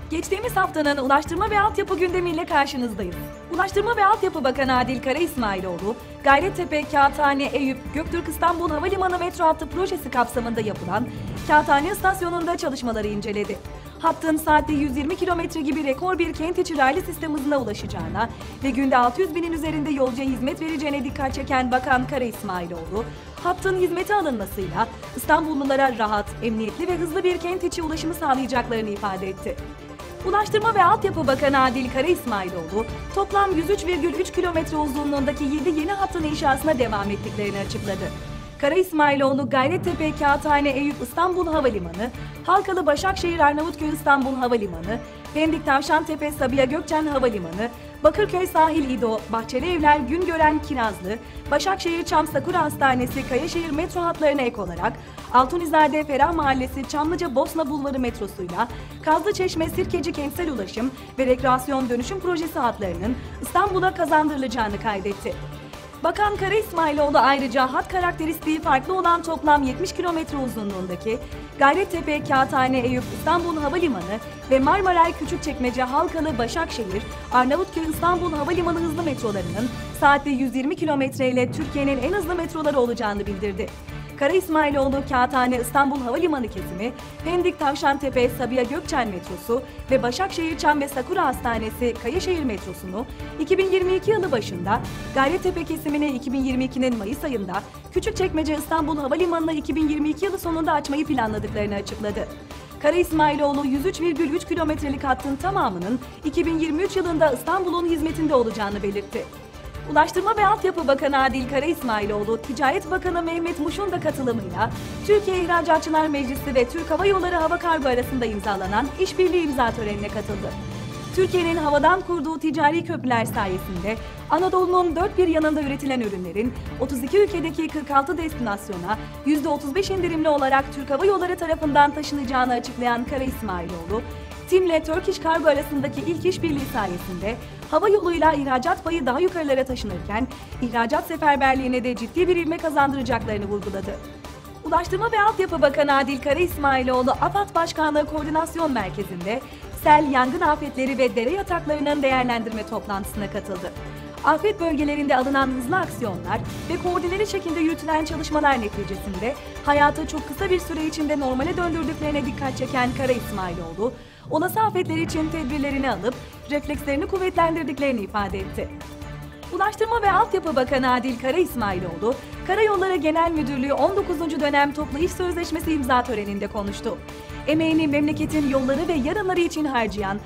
Geçtiğimiz haftanın Ulaştırma ve Altyapı gündemiyle karşınızdayız. Ulaştırma ve Altyapı Bakanı Adil Kara İsmailoğlu, Gayrettepe, Kağıthane, Eyüp, Göktürk İstanbul Havalimanı metro hattı projesi kapsamında yapılan Kağıthane istasyonunda çalışmaları inceledi. Hattın saatte 120 kilometre gibi rekor bir kent içi raylı sistem hızına ulaşacağına ve günde 600 binin üzerinde yolcuya hizmet vereceğine dikkat çeken Bakan Kara İsmailoğlu, hattın hizmete alınmasıyla İstanbullulara rahat, emniyetli ve hızlı bir kent içi ulaşımı sağlayacaklarını ifade etti. Ulaştırma ve Altyapı Bakanı Adil Kara İsmailoğlu, toplam 103,3 kilometre uzunluğundaki 7 yeni hattın inşasına devam ettiklerini açıkladı. Kara İsmailoğlu, Gayrettepe, Kağıthane, Eyüp İstanbul Havalimanı, Halkalı Başakşehir Arnavutköy İstanbul Havalimanı, Pendik Tavşantepe Sabiha Gökçen Havalimanı, Bakırköy Sahil İdo, Bahçeli Evler Güngören Kirazlı, Başakşehir Çam Sakura Hastanesi Kayaşehir metro hatlarına ek olarak Altunizade Ferah Mahallesi Çamlıca Bosna Bulvarı metrosuyla Kazlıçeşme Sirkeci Kentsel Ulaşım ve Rekreasyon Dönüşüm Projesi hatlarının İstanbul'a kazandırılacağını kaydetti. Bakan Kara İsmailoğlu ayrıca hat karakteristiği farklı olan toplam 70 kilometre uzunluğundaki Gayrettepe, Kağıthane, Eyüp İstanbul Havalimanı ve Marmaray Küçükçekmece Halkalı Başakşehir, Arnavutköy İstanbul Havalimanı hızlı metrolarının saatte 120 kilometre ile Türkiye'nin en hızlı metroları olacağını bildirdi. Kara İsmailoğlu, Kağıthane İstanbul Havalimanı kesimi, Pendik Tavşantepe Sabiha Gökçen metrosu ve Başakşehir Çam ve Sakura Hastanesi Kayaşehir metrosunu 2022 yılı başında, Gayrettepe kesimini 2022'nin Mayıs ayında, Küçükçekmece İstanbul Havalimanı'na 2022 yılı sonunda açmayı planladıklarını açıkladı. Kara İsmailoğlu 103,3 kilometrelik hattın tamamının 2023 yılında İstanbul'un hizmetinde olacağını belirtti. Ulaştırma ve Altyapı Bakanı Adil Kara İsmailoğlu, Ticaret Bakanı Mehmet Muş'un da katılımıyla Türkiye İhracatçılar Meclisi ve Türk Hava Yolları Hava Kargo arasında imzalanan işbirliği imza törenine katıldı. Türkiye'nin havadan kurduğu ticari köprüler sayesinde Anadolu'nun dört bir yanında üretilen ürünlerin 32 ülkedeki 46 destinasyona %35 indirimli olarak Türk Hava Yolları tarafından taşınacağını açıklayan Kara İsmailoğlu, TİM ile Turkish Cargo arasındaki ilk işbirliği sayesinde hava yoluyla ihracat payı daha yukarılara taşınırken ihracat seferberliğine de ciddi bir ivme kazandıracaklarını vurguladı. Ulaştırma ve Altyapı Bakanı Adil Kara İsmailoğlu, AFAD Başkanlığı Koordinasyon Merkezi'nde sel, yangın afetleri ve dere yataklarının değerlendirme toplantısına katıldı. Afet bölgelerinde alınan hızlı aksiyonlar ve koordineli şekilde yürütülen çalışmalar neticesinde hayatı çok kısa bir süre içinde normale döndürdüklerine dikkat çeken Kara İsmailoğlu, olası afetler için tedbirlerini alıp reflekslerini kuvvetlendirdiklerini ifade etti. Ulaştırma ve Altyapı Bakanı Adil Kara İsmailoğlu, Karayolları Genel Müdürlüğü 19. dönem toplu iş sözleşmesi imza töreninde konuştu. Emeğini memleketin yolları ve yarınları için harcayan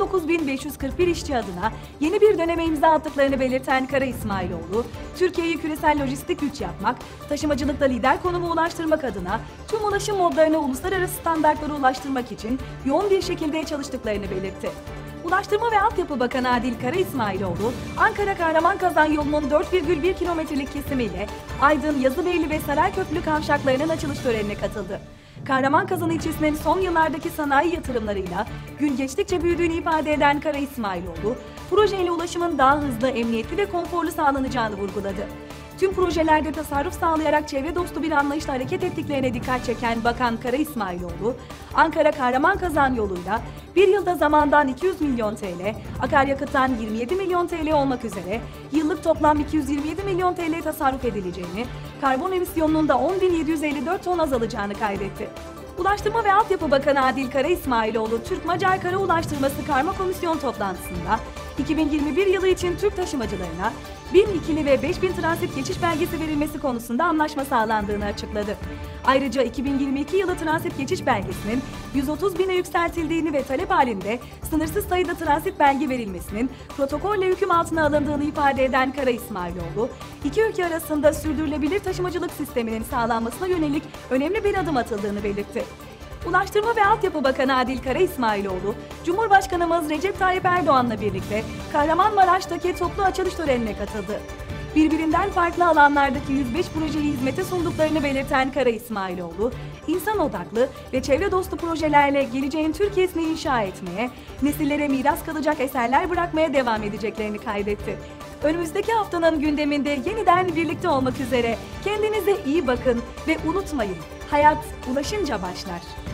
19.541 işçi adına yeni bir döneme imza attıklarını belirten Kara İsmailoğlu, Türkiye'yi küresel lojistik güç yapmak, taşımacılıkta lider konumu ulaştırmak adına tüm ulaşım modlarını uluslararası standartlara ulaştırmak için yoğun bir şekilde çalıştıklarını belirtti. Ulaştırma ve Altyapı Bakanı Adil Kara İsmailoğlu, Ankara Kahraman-Kazan yolunun 4,1 kilometrelik kesimiyle Aydın, Yazıbeyli ve Sarayköprülü kavşaklarının açılış törenine katıldı. Kahraman-Kazan ilçesinin son yıllardaki sanayi yatırımlarıyla gün geçtikçe büyüdüğünü ifade eden Kara İsmailoğlu, projeyle ulaşımın daha hızlı, emniyetli ve konforlu sağlanacağını vurguladı. Tüm projelerde tasarruf sağlayarak çevre dostu bir anlayışla hareket ettiklerine dikkat çeken Bakan Kara İsmailoğlu, Ankara Kahraman-Kazan yoluyla bir yılda zamandan 200 milyon TL, akaryakıttan 27 milyon TL olmak üzere yıllık toplam 227 milyon TL tasarruf edileceğini, karbon emisyonunun da 10.754 ton azalacağını kaydetti. Ulaştırma ve Altyapı Bakanı Adil Kara İsmailoğlu, Türk-Macar Kara Ulaştırması Karma Komisyon toplantısında 2021 yılı için Türk taşımacılarına 1000 ikili ve 5000 transit geçiş belgesi verilmesi konusunda anlaşma sağlandığını açıkladı. Ayrıca 2022 yılı transit geçiş belgesinin 130 bine yükseltildiğini ve talep halinde sınırsız sayıda transit belge verilmesinin protokolle hüküm altına alındığını ifade eden Kara İsmailoğlu, iki ülke arasında sürdürülebilir taşımacılık sisteminin sağlanmasına yönelik önemli bir adım atıldığını belirtti. Ulaştırma ve Altyapı Bakanı Adil Kara İsmailoğlu, Cumhurbaşkanımız Recep Tayyip Erdoğan'la birlikte Kahramanmaraş'taki toplu açılış törenine katıldı. Birbirinden farklı alanlardaki 105 projeyi hizmete sunduklarını belirten Kara İsmailoğlu, insan odaklı ve çevre dostu projelerle geleceğin Türkiye'sini inşa etmeye, nesillere miras kalacak eserler bırakmaya devam edeceklerini kaydetti. Önümüzdeki haftanın gündeminde yeniden birlikte olmak üzere kendinize iyi bakın ve unutmayın, hayat ulaşınca başlar.